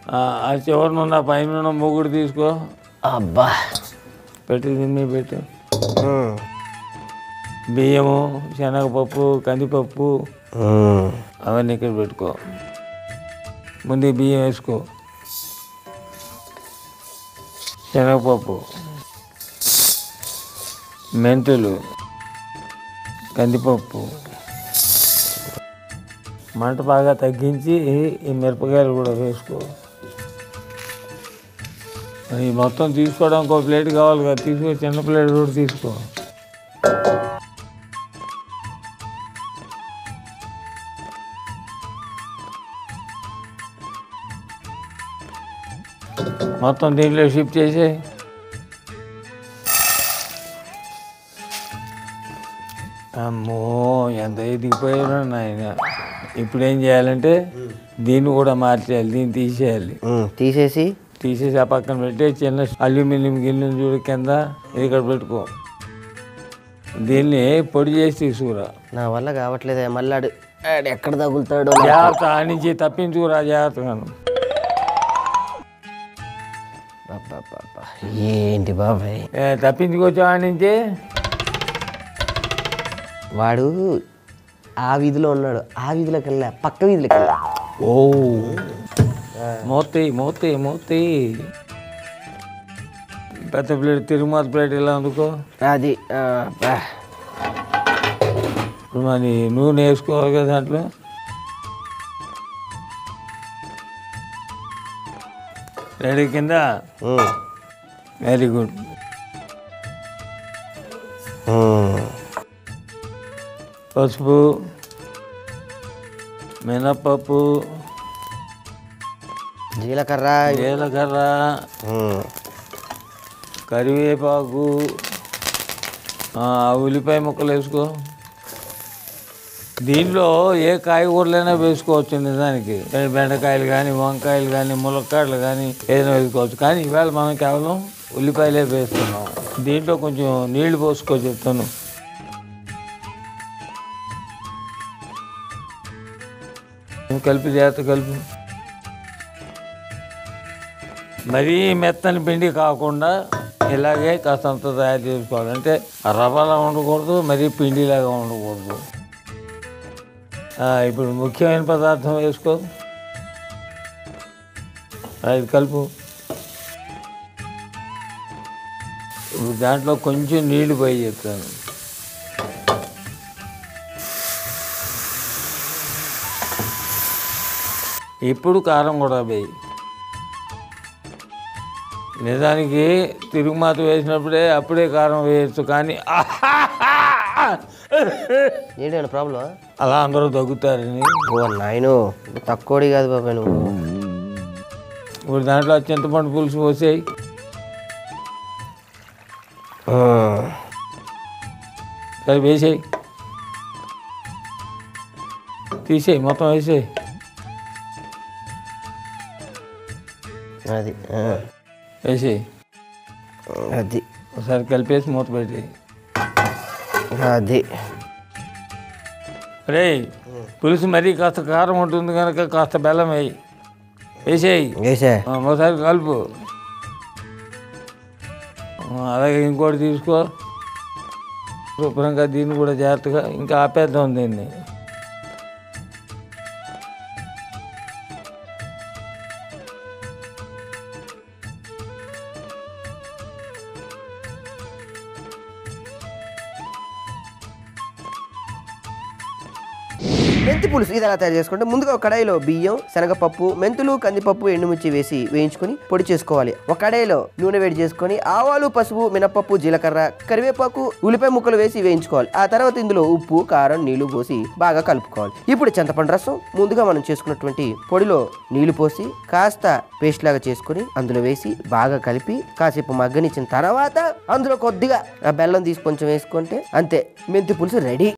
ఆ చివరినున్న పైన మూగుడు తీసుకో. అబ్బా పెట్టు తిని పెట్టు. బియ్యము, శనగపప్పు, కందిపప్పు అవన్నీ ఇక్కడ పెట్టుకో. ముందు బియ్యం వేసుకో, శనగపప్పు, మెంతులు, కందిపప్పు. మంట బాగా తగ్గించి ఈ మిరపకాయలు కూడా వేసుకో. ఈ మొత్తం తీసుకోవడానికి ఒక ప్లేట్ కావాలి కదా, తీసుకో. చిన్న ప్లేట్ కూడా తీసుకో. మొత్తం దీంట్లో షిఫ్ట్ చేసి అమ్మో ఎంత దిగిపోయారు నాయన. ఇప్పుడు ఏం చేయాలంటే దీన్ని కూడా మార్చేయాలి, దీన్ని తీసేయాలి. తీసేసి ఆ పక్కన పెట్టి చిన్న అల్యూమినియం గిన్నె చూడు కింద ఇక్కడ పెట్టుకో. దీన్ని పొడి చేసి తీసుకురా. నా వల్ల కావట్లేదు, మళ్ళీ ఎక్కడ తగులుతాడు. జాగ్రత్త నుంచి తప్పించుకురా జాగ్రత్తగాను. ఏంటి బాబాయ్ తప్పించుకొచ్చా నుంచి? వాడు ఆ వీధిలో ఉన్నాడు, ఆ వీధిలోకి వెళ్ళా, పక్క వీధిలోకి వెళ్ళా. ఓ మూర్తి పెద్ద ప్లేట్, తిరుమల ప్లేట్ ఇలా అందుకో. అది మరి నూనె వేసుకోవాలి కదా దాంట్లో. రెడీ కింద. Very good. పసుపు, మినప్పప్పు, జీలకర్ర, కరివేపాకు, ఉల్లిపాయ ముక్కలు వేసుకో. దీంట్లో ఏ కాయగూరలైనా వేసుకోవచ్చు నిజానికి. బెండకాయలు కానీ, వంకాయలు కానీ, ములక్కాడలు కానీ ఏదైనా వేసుకోవచ్చు. కానీ ఇవాళ మనం కేవలం ఉల్లిపాయలే వేస్తున్నాం. దీంట్లో కొంచెం నీళ్లు పోసుకో చెప్తాను. కలిపి జాగ్రత్త కలిపి. మరీ మెత్తని పిండి కాకుండా ఇలాగే కాస్తంత తయారు చేసుకోవాలి. అంటే రవ్వలా ఉండకూడదు, మరీ పిండిలాగా ఉండకూడదు. ఇప్పుడు ముఖ్యమైన పదార్థం వేసుకో. అది కలుపు. ఇప్పుడు దాంట్లో కొంచెం నీళ్లు పోయి చెప్తాను. ఇప్పుడు కారం కూడా వేయి. నిజానికి తిరుగుమాత వేసినప్పుడే అప్పుడే కారం వేయచ్చు. కానీ ఏంటంటే ప్రాబ్లం? అలా అందరూ తగ్గుతారని. ఓ నాయను, తక్కువడి కాదు బాబాయ్ నువ్వు. ఇప్పుడు దాంట్లో చింతపండు పులుసు పోసేయి. సరే వేసేయి, తీసేయి, మొత్తం వేసేయి. అది వేసేయి. అది ఒకసారి కలిపేసి మూత పెట్టి. అది రే పులుసు మరీ కాస్త కారం ఉంటుంది కనుక కాస్త బెల్లం వేసేయి. ఒకసారి కలుపు. అలాగే ఇంకోటి తీసుకో. శుభ్రంగా దీన్ని కూడా జాగ్రత్తగా. ఇంకా ఆపేద్దాం దీన్ని. మెంతి పులుసు ఇది ఎలా తయారు చేసుకుంటే, ముందుగా ఒక కడాయిలో బియ్యం, శనగపప్పు, మెంతులు, కందిపప్పు, ఎండుమిర్చి వేసి వేయించుకొని పొడి చేసుకోవాలి. ఒక కడాయిలో నూనె వేడి చేసుకొని ఆవాలు, పసుపు, మినపప్పు, జీలకర్ర, కరివేపాకు, ఉల్లిపాయ ముక్కలు వేసి వేయించుకోవాలి. ఆ తర్వాత ఇందులో ఉప్పు, కారం, నీళ్లు పోసి బాగా కలుపుకోవాలి. ఇప్పుడు చింతపండు రసం ముందుగా మనం చేసుకున్నటువంటి పొడిలో నీళ్లు పోసి కాస్త పేస్ట్ లాగా చేసుకుని అందులో వేసి బాగా కలిపి కాసేపు మగ్గనిచ్చిన తర్వాత అందులో కొద్దిగా బెల్లం తీసి కొంచెం వేసుకుంటే అంతే, మెంతి పులుసు రెడీ.